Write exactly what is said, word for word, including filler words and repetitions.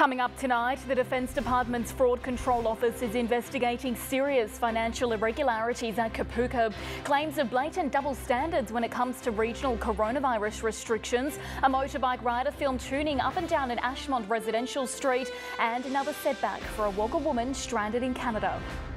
Coming up tonight, the Defence Department's Fraud Control Office is investigating serious financial irregularities at Kapooka. Claims of blatant double standards when it comes to regional coronavirus restrictions. A motorbike rider filmed tuning up and down an Ashmont residential street, and another setback for a Wagga woman stranded in Canada.